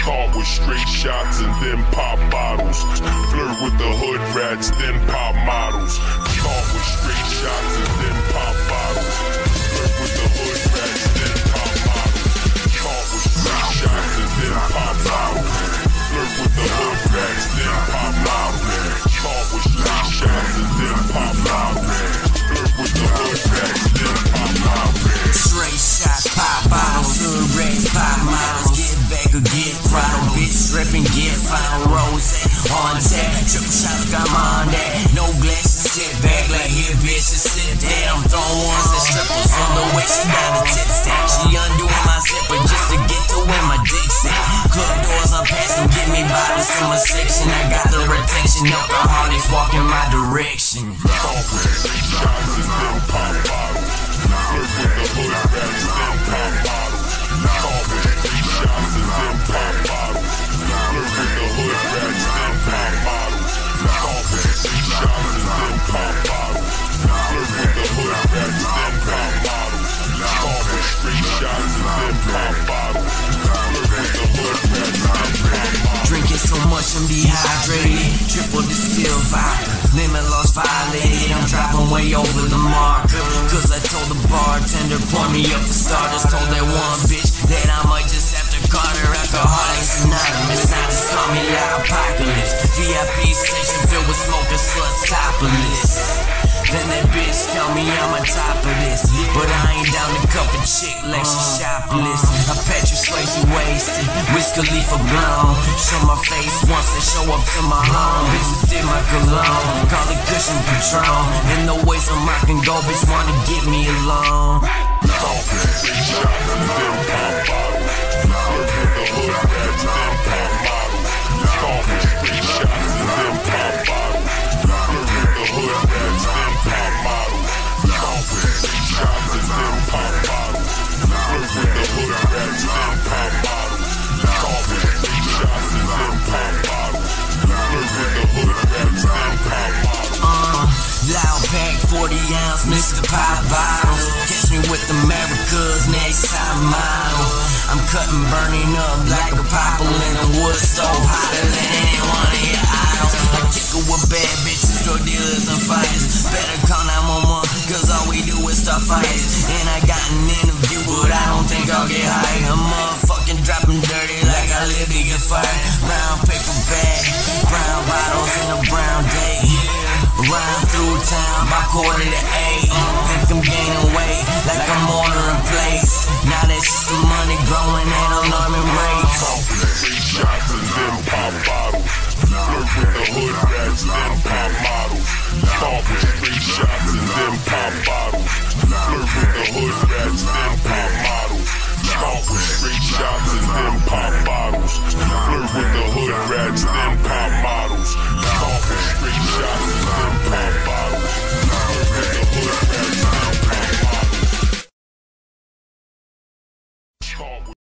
Caught with straight shots and then pop bottles. Flirt with the hood rats, then pop models. Caught with straight shots and then pop bottles. Flirt with the hood rats, then pop models. Caught with straight shots and then pop bottles. Flirt with the hood rats, then pop models. Caught with straight shots and then pop bottles. Flirt with the hood rats, then pop models. Straight shots, pop bottles, hood rats, pop models. Get back or get throttled, bitch, Reppin, get found. Rose on tap, triple shots, got my on that. No glasses, sit back like here, bitches, sit down. I'm throwing ones at strippers on the way. She got a tip stack. She undoing my zipper just to get to where my dick's at. Club doors, I'm passing, give me bottles in my section. I got the retention, alcoholics walk in my direction. Caught with straight shots and then pop bottles. Flirt with the hood rats, then pop bottles. Caught with straight shots and then pop bottles. Flirt with the hood rats, then pop bottles. Caught with straight shots and then pop bottles. Flirt with the hood rats, then pop bottles. Caught with straight shots and then pop bottles. Flirt with the hood rats, then pop bottles. Drinking so much I'm dehydrated. Triple distill vodka, lemon loss violated. I'm driving way over the marker. Cause I told the bartender, pour me up for starters. Told that one bitch that I might just have to call her Alcoholics Anonymous. Now just call me Loudpack. VIP station filled with smoking sluts, topless. Then that bitch tell me I'm on top of this, but I ain't down to cup a chick like she shopless. I Patrick Swayze wasted, Wiz Khalifa blown. Show my face once and show up to my home. Bitches did my cologne, call it cushion Patron. And the ways I'm rockin' go, bitch wanna get me alone. Caught with straight shots and then pop bottles. Flirt with the hood rats, then pop models. Caught with straight shots and then pop bottles. Flirt with the hood rats, then pop models. Caught with straight shots and then pop bottles. Flirt with the hood rats, then pop bottles. Caught with straight shots and then pop bottles. Flirt with the hood rats, then pop bottles. Loudpack, 40 ounce, Mr. Pop bottles. Catch me with America's next time model. I'm cutting, burning up like a popple in a wood stove, hotter than any one of your idols. I kick it with bad bitches, drug dealers and fighters. Better call 911, cause all we do is start fights. And I got an interview, but I don't think I'll get hired. I'm motherfucking dropping dirty like I live to get fired. Brown paper bag, brown bottles and a brown day. Ride through town by 7:45. Think I'm gaining weight like I'm ordering plates. Now that's just the money growing at alarming rates. Caught with straight shots and then pop bottles. Flirt with the hood rats, then pop models. Caught with straight shots and then pop bottles. Flirt with the hood rats, then pop models. Caught with straight shots.